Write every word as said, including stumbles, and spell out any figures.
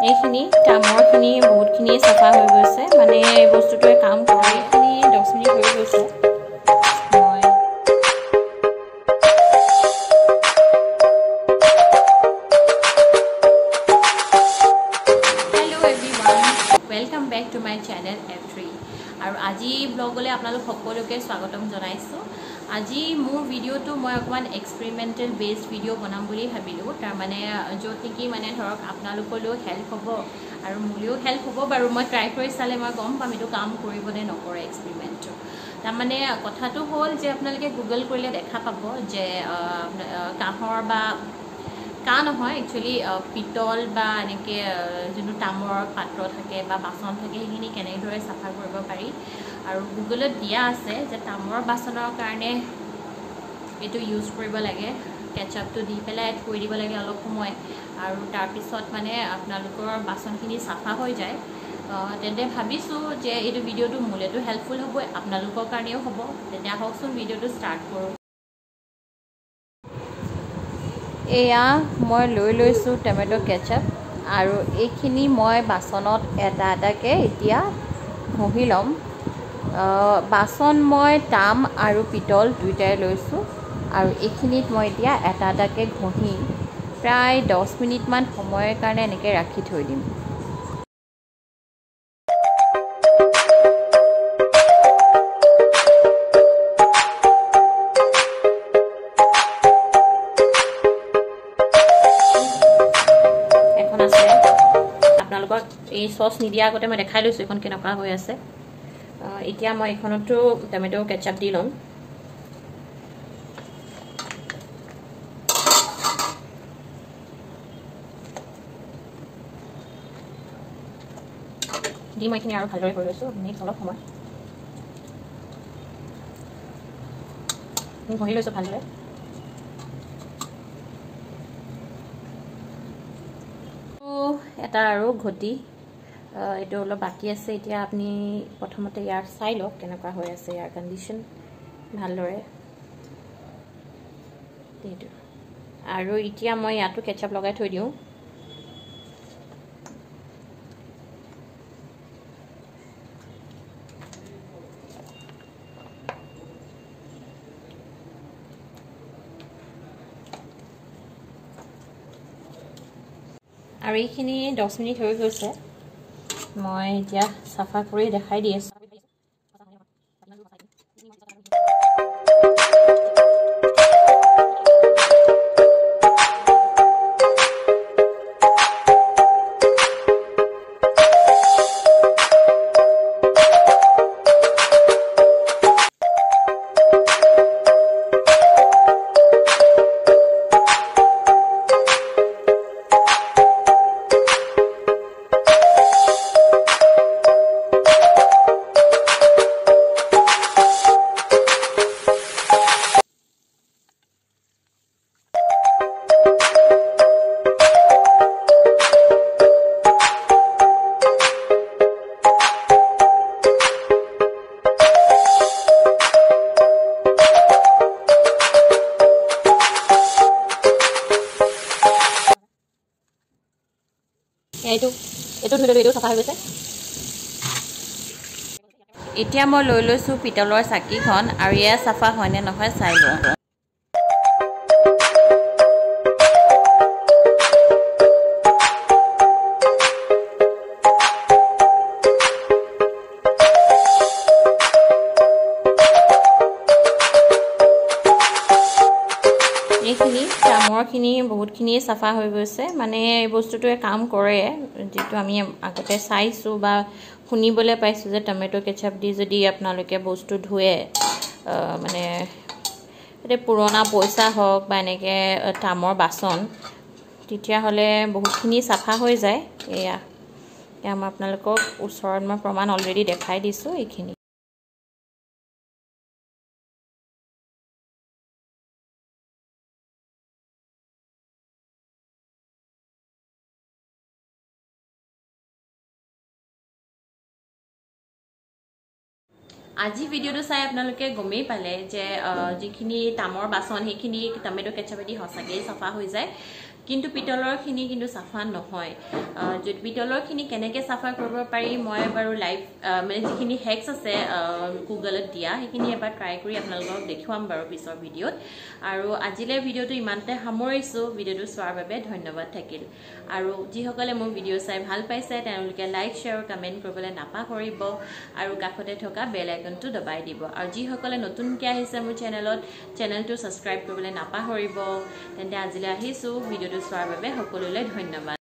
এইখিনি কামৰখিনি বহুতখিনি চাফা হৈ গৈছে মানে এই বস্তুটোৱে কাম কৰে এইখিনি দহ মিনিট হৈ গৈছে মই hello' everyone welcome back to my channel F three আৰু আজি ব্লগলৈ আপোনালোক সকলোকে স্বাগতম জনাইছোঁ আজি মোৰ ভিডিঅ'টো মই অকণমান এক্সপেৰিমেণ্টেল বেছড ভিডিঅ' বনাম বুলি ভাবিলোঁ তাৰমানে য'ত নেকি মানে ধৰক আপোনালোকলৈও হেল্প হ'ব আৰু মোলৈও হেল্প হ'ব বাৰু মই ট্ৰাই কৰি চালে মই গম পাম এইটো কাম কৰিব নে নকৰে এক্সপেৰিমেণ্টটো তাৰমানে কথাটো হ'ল যে আপোনালোকে গুগল কৰিলে দেখা পাব যে কাঁহৰ বা কাঁহ নহয় একচুৱেলি পিতল বা এনেকৈ যোনটো তামৰ পাত্ৰ থাকে বা বাচন থাকে সেইখিনি কেনেদৰে চাফা কৰিব পাৰি আৰু গুগলত দিয়া আছে যে তামৰ বাচনৰ কাৰণে এইটো ইউজ কৰিব লাগে কেটচাপটো দি পেলাই থৈ দিব লাগে অলপ সময় আৰু তাৰপিছত মানে আপোনালোকৰ বাচনখিনি চাফা হৈ যায় তেন্তে ভাবিছোঁ যে এইটো ভিডিঅ'টো মোলেতো হেল্পফুল হ'ব আপোনালোকৰ কাৰণেও হ'ব তেতিয়া আহকচোন ভিডিঅ'টো ষ্টাৰ্ট কৰোঁ এয়া মই লৈ লৈছোঁ টমেটো কেটচাপ আৰু এইখিনি মই বাচনত এটা এটাকৈ এতিয়া ঘঁহি ল'ম বাচন মই তাম আৰু পিতল দুয়োটাই লৈছোঁ আৰু এইখিনিত মই এতিয়া এটা এটাকৈ ঘঁহি প্ৰায় দহ মিনিটমান সময়ৰ কাৰণে এনেকৈ ৰাখি থৈ দিম আপোনালোকক এই চচ নিদিয়াৰ আগতে মই দেখাই লৈছোঁ এইখন কেনেকুৱা হৈ আছে এতিয়া মই এইখনতো টমেটো কেটচাপ দি ল'ম দি মই এইখিনি আৰু ভালদৰে কৰি লৈছোঁ নেক্সট অলপ সময় ঘঁহি লৈছোঁ ভালদৰে এটা আৰু ঘটি এইটো অলপ বাকী আছে এতিয়া আপুনি প্ৰথমতে ইয়াৰ চাই লওক কেনেকুৱা হৈ আছে ইয়াৰ কণ্ডিশ্যন ভালদৰে এইটো আৰু এতিয়া মই ইয়াতো কেটচাপ লগাই থৈ দিওঁ আৰু এইখিনি দহ মিনিট হৈ গৈছে মই এতিয়া চাফা কৰি দেখাই দি আছোঁ এইটো এইটো ধুই এইটো চাফা হৈ গৈছে এতিয়া মই লৈ লৈছোঁ পিতলৰ চাকিখন আৰু এয়া চাফা হয়নে নহয় চাই লওঁ এইখিনি তামৰখিনি বহুতখিনিয়ে চাফা হৈ গৈছে মানে এই বস্তুটোৱে কাম কৰে যিটো আমি আগতে চাইছোঁ বা শুনিবলৈ পাইছোঁ যে টমেটো কেটচাপ দি যদি আপোনালোকে বস্তু ধুৱে মানে এতিয়া পুৰণা পইচা হওক বা এনেকৈ তামৰ বাচন তেতিয়াহ'লে বহুতখিনি চাফা হৈ যায় এয়া এয়া মই আপোনালোকক ওচৰত মই প্ৰমাণ অলৰেডি দেখাই দিছোঁ এইখিনি আজি ভিডিঅ'টো চাই আপোনালোকে গমেই পালে যে যিখিনি তামৰ বাচন সেইখিনি টমেটো কেটচাপেদি সঁচাকৈ চাফা হৈ যায় কিন্তু পিতলৰখিনি কিন্তু চাফা নহয় যদি পিতলৰখিনি কেনেকৈ চাফা কৰিব পাৰি মই বাৰু লাইভ মানে যিখিনি হেক্স আছে গুগলত দিয়া সেইখিনি এবাৰ ট্ৰাই কৰি আপোনালোকক দেখুৱাম বাৰু পিছৰ ভিডিঅ'ত আৰু আজিলৈ ভিডিঅ'টো ইমানতে সামৰিছোঁ ভিডিঅ'টো চোৱাৰ বাবে ধন্যবাদ থাকিল আৰু যিসকলে মোৰ ভিডিঅ' চাই ভাল পাইছে তেওঁলোকে লাইক শ্বেয়াৰ কমেণ্ট কৰিবলৈ নাপাহৰিব আৰু কাষতে থকা বেল আইকনটো দবাই দিব আৰু যিসকলে নতুনকৈ আহিছে মোৰ চেনেলত চেনেলটো ছাবস্ক্ৰাইব কৰিবলৈ নাপাহৰিব তেন্তে আজিলৈ আহিছোঁ ভিডিঅ'টো চোৱাৰ বাবে সকলোলৈ ধন্যবাদ